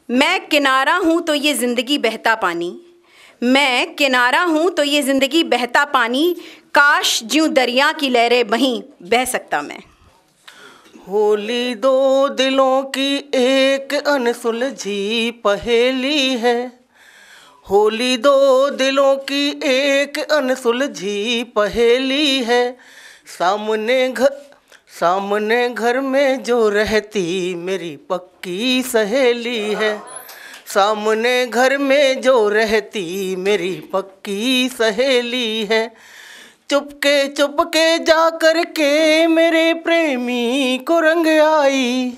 मैं किनारा हूँ तो ये ज़िंदगी बहता पानी, मैं किनारा हूँ तो ये ज़िंदगी बहता पानी, काश ज्यों दरिया की लहरें बहीं बह सकता मैं। होली दो दिलों की एक अनसुलझी पहेली है, होली दो दिलों की एक अनसुलझी पहेली है। सामने घर में जो रहती मेरी पक्की सहेली है, सामने घर में जो रहती मेरी पक्की सहेली है। चुपके जा कर के मेरे प्रेमी को रंग आई,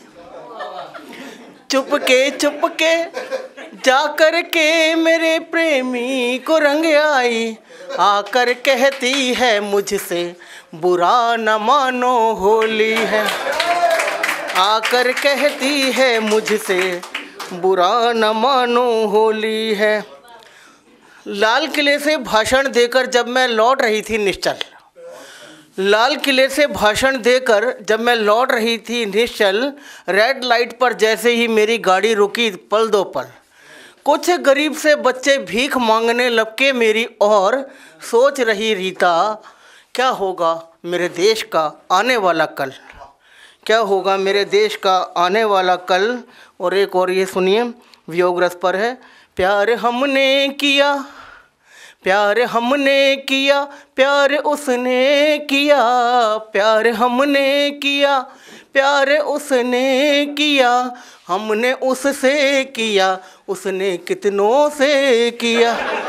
चुपके जा कर के मेरे प्रेमी को रंग आई। आकर कहती है मुझसे बुरा न मानो होली है, आकर कहती है मुझसे बुरा न मानो होली है। लाल किले से भाषण देकर जब मैं लौट रही थी निश्चल, लाल किले से भाषण देकर जब मैं लौट रही थी निश्चल, रेड लाइट पर जैसे ही मेरी गाड़ी रुकी पल दो पल, कुछ गरीब से बच्चे भीख मांगने लपके मेरी और। सोच रही रीता क्या होगा मेरे देश का आने वाला कल, क्या होगा मेरे देश का आने वाला कल। और एक और ये सुनिए, वियोग रस पर है। प्यार हमने किया, प्यार हमने किया, प्यार उसने किया, प्यार हमने किया, प्यार उसने किया, हमने उससे किया, उसने कितनों से किया,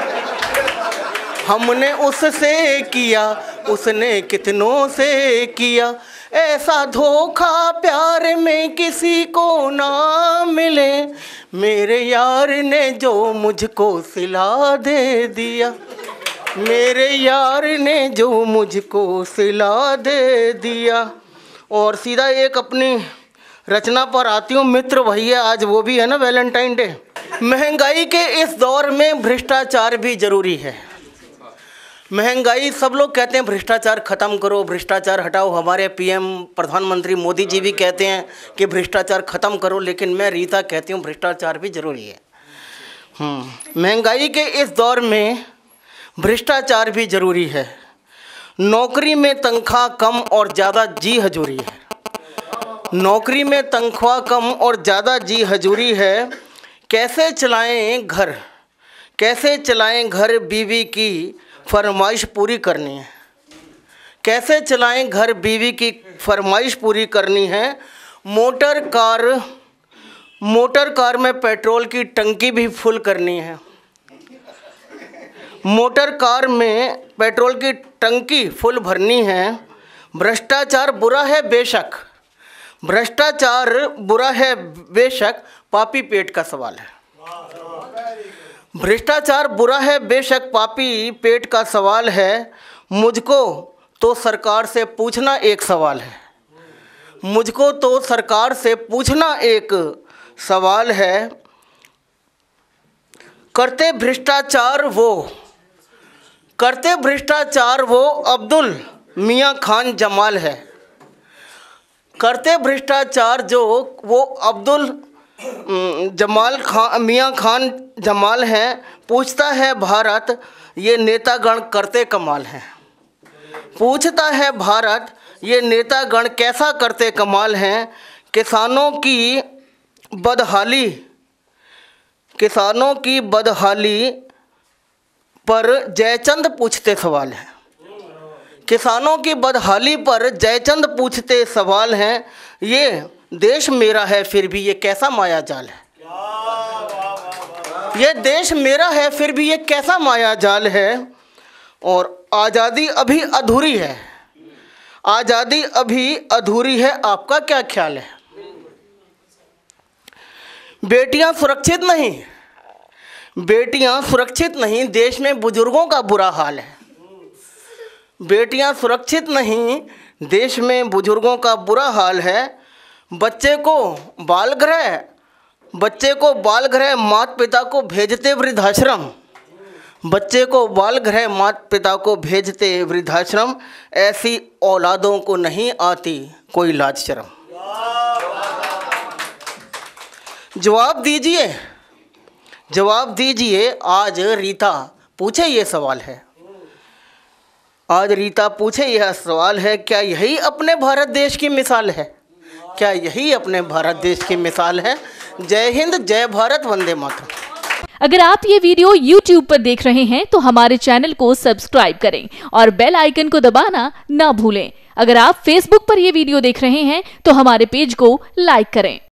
हमने उससे किया, उसने कितनों से किया। ऐसा धोखा प्यार में किसी को ना मिले, मेरे यार ने जो मुझको सिला दे दिया, मेरे यार ने जो मुझको सिला दे दिया। और सीधा एक अपनी रचना पर आती हूँ, मित्र वही है, आज वो भी है ना वैलेंटाइन डे। महंगाई के इस दौर में भ्रष्टाचार भी जरूरी है। महंगाई, सब लोग कहते हैं भ्रष्टाचार ख़त्म करो, भ्रष्टाचार हटाओ, हमारे पीएम प्रधानमंत्री मोदी जी भी कहते हैं कि भ्रष्टाचार ख़त्म करो, लेकिन मैं रीता कहती हूँ भ्रष्टाचार भी ज़रूरी है। महंगाई के इस दौर में भ्रष्टाचार भी ज़रूरी है। नौकरी में तनख्वाह कम और ज़्यादा जी हजूरी है, नौकरी में तनख्वाह कम और ज़्यादा जी हजूरी है। कैसे चलाएं घर, कैसे चलाएं घर, बीवी की फरमाइश पूरी करनी है, कैसे चलाएं घर, बीवी की फरमाइश पूरी करनी है। मोटर कार में पेट्रोल की टंकी भी फुल करनी है, मोटर कार में पेट्रोल की टंकी फुल भरनी है। भ्रष्टाचार बुरा है बेशक, भ्रष्टाचार बुरा है बेशक, पापी पेट का सवाल है। भ्रष्टाचार बुरा है बेशक, पापी पेट का सवाल है। मुझको तो सरकार से पूछना एक सवाल है, मुझको तो सरकार से पूछना एक सवाल है। करते भ्रष्टाचार वो अब्दुल मियाँ खान जमाल है, करते भ्रष्टाचार जो वो अब्दुल मियाँ खान जमाल हैं। पूछता है भारत ये नेतागण करते कमाल हैं, पूछता है भारत ये नेतागण कैसा करते कमाल हैं। किसानों की बदहाली पर जयचंद पूछते सवाल हैं, किसानों की बदहाली पर जयचंद पूछते सवाल हैं। ये देश मेरा है फिर भी ये कैसा माया जाल है, ये देश मेरा है फिर भी ये कैसा माया जाल है। और आज़ादी अभी अधूरी है, आज़ादी अभी अधूरी है, आपका क्या ख्याल है। बेटियां सुरक्षित नहीं, बेटियां सुरक्षित नहीं, देश में बुजुर्गों का बुरा हाल है। बेटियां सुरक्षित नहीं, देश में बुजुर्गों का बुरा हाल है। बच्चे को बाल गृह माता पिता को भेजते वृद्धाश्रम, बच्चे को बाल गृह माता पिता को भेजते वृद्धाश्रम। ऐसी औलादों को नहीं आती कोई लाज शर्म। जवाब दीजिए, जवाब दीजिए। आज रीता पूछे ये सवाल है, आज रीता पूछे यह सवाल है, क्या यही अपने भारत देश की मिसाल है? क्या यही अपने भारत देश की मिसाल है? जय हिंद, जय भारत, वंदे मातरम। अगर आप ये वीडियो YouTube पर देख रहे हैं तो हमारे चैनल को सब्सक्राइब करें और बेल आइकन को दबाना ना भूलें। अगर आप Facebook पर ये वीडियो देख रहे हैं तो हमारे पेज को लाइक करें।